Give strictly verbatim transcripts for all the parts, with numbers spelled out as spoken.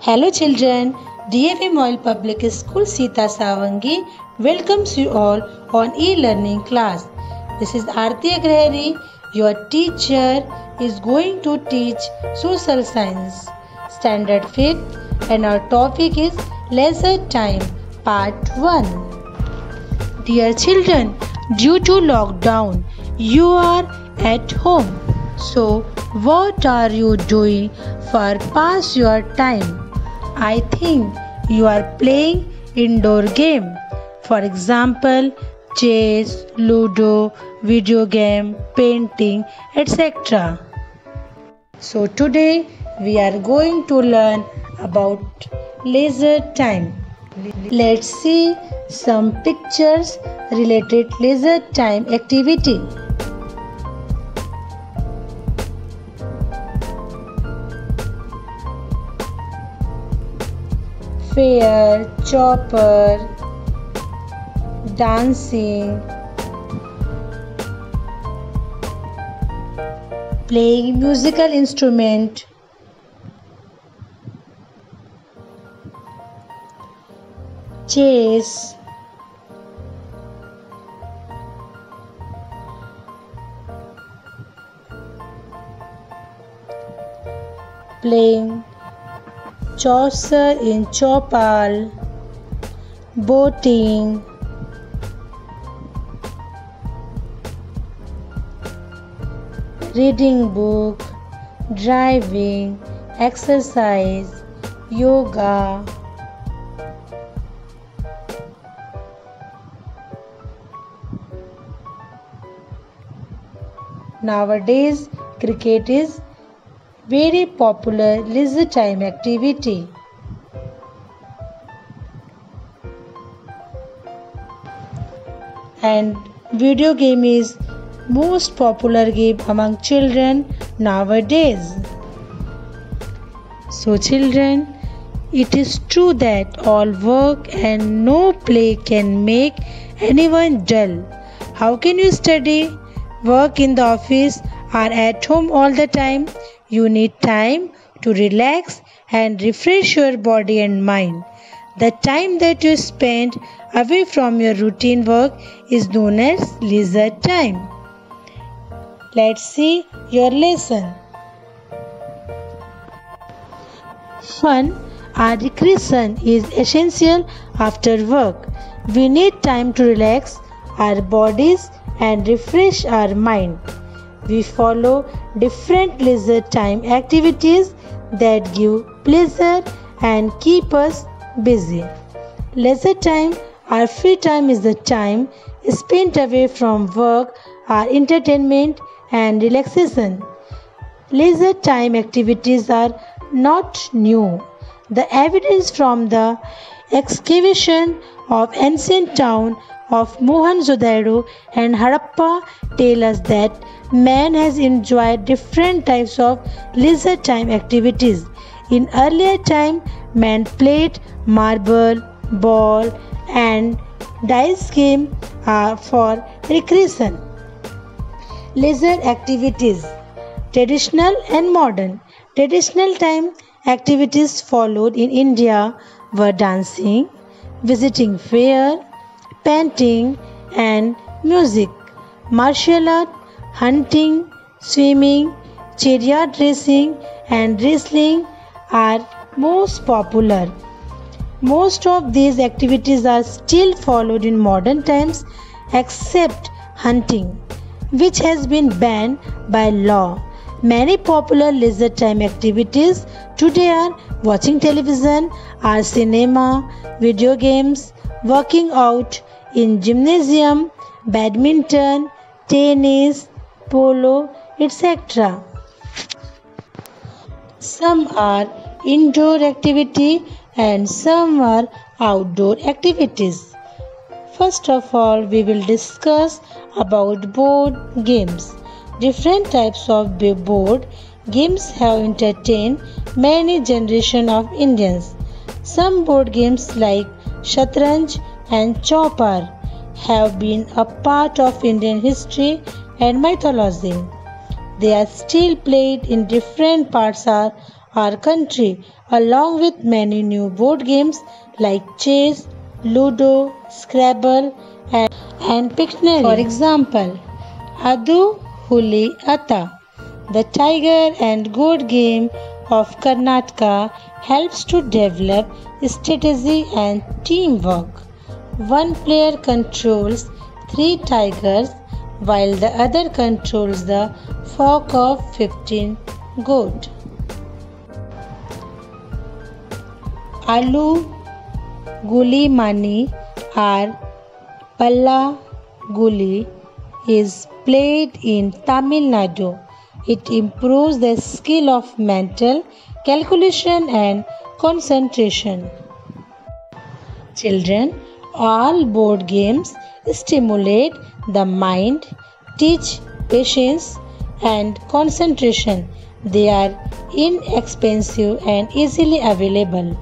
Hello children, D A V Moil Public School Sita Savangi welcomes you all on e-learning class. This is Aarti Agrahari, your teacher is going to teach social science standard fifth and our topic is leisure time part one. Dear children, due to lockdown you are at home. So what are you doing for pass your time? I think you are playing indoor game. For example, chess, ludo, video game, painting, et cetera. So today we are going to learn about leisure time. Let's see some pictures related leisure time activity. Fair, chopper, dancing, playing musical instrument, chess, playing Chaucer in Chopal, boating, reading book, driving, exercise, yoga, nowadays cricket is very popular leisure time activity. And video game is most popular game among children nowadays. So children, it is true that all work and no play can make anyone dull. How can you study, work in the office or at home all the time? You need time to relax and refresh your body and mind. The time that you spend away from your routine work is known as leisure time. Let's see your lesson. Fun or recreation is essential after work. We need time to relax our bodies and refresh our mind. We follow different leisure time activities that give pleasure and keep us busy. Leisure time or free time is the time spent away from work or entertainment and relaxation. Leisure time activities are not new. The evidence from the excavation of ancient town of Mohenjo-daro and Harappa tell us that man has enjoyed different types of leisure time activities. In earlier time, man played marble, ball and dice game uh, for recreation. Leisure activities, traditional and modern. Traditional time activities followed in India were dancing, visiting fair, painting and music, martial art, hunting, swimming, chariot racing and wrestling are most popular. Most of these activities are still followed in modern times except hunting, which has been banned by law. Many popular leisure time activities today are watching television, or cinema, video games, working out in gymnasium, badminton, tennis, polo, et cetera. Some are indoor activity and some are outdoor activities. First of all, we will discuss about board games. Different types of board games have entertained many generations of Indians. Some board games like Shatranj and Chopar have been a part of Indian history and mythology. They are still played in different parts of our country along with many new board games like chess, Ludo, Scrabble, and, and Pictionary. For example, Adu Huli Ata, the tiger and goat game of Karnataka, helps to develop strategy and teamwork. One player controls three tigers while the other controls the flock of fifteen goats. Alu Guli Mani or Palla Guli is played in Tamil Nadu. It improves the skill of mental calculation and concentration. Children, all board games stimulate the mind, teach patience and concentration. They are inexpensive and easily available.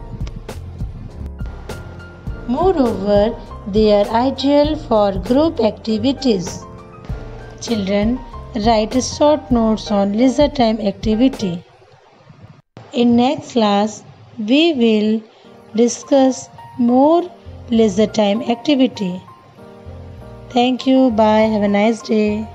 Moreover, they are ideal for group activities. Children, write short notes on leisure time activity. In next class, we will discuss more leisure time activity. Thank you. Bye. Have a nice day.